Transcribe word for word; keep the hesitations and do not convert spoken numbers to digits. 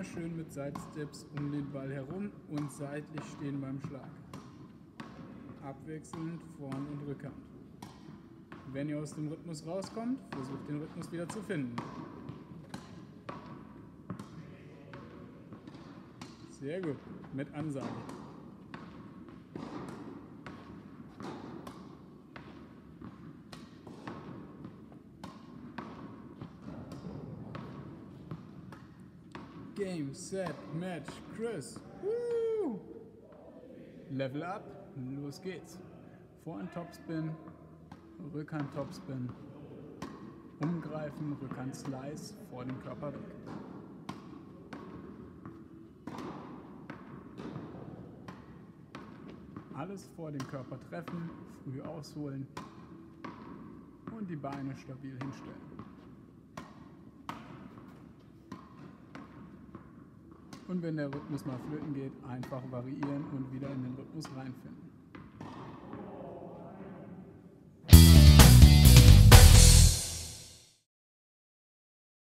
schön mit Sidesteps um den Ball herum und seitlich stehen beim Schlag. Abwechselnd Vorhand und Rückhand. Wenn ihr aus dem Rhythmus rauskommt, versucht den Rhythmus wieder zu finden. Sehr gut, mit Ansage. Game, Set, Match, Chris. Woo! Level up, los geht's. Vorhand Topspin, Rückhand Topspin, umgreifen, Rückhand Slice, vor dem Körper weg. Alles vor dem Körper treffen, früh ausholen und die Beine stabil hinstellen. Und wenn der Rhythmus mal flöten geht, einfach variieren und wieder in den Rhythmus reinfinden.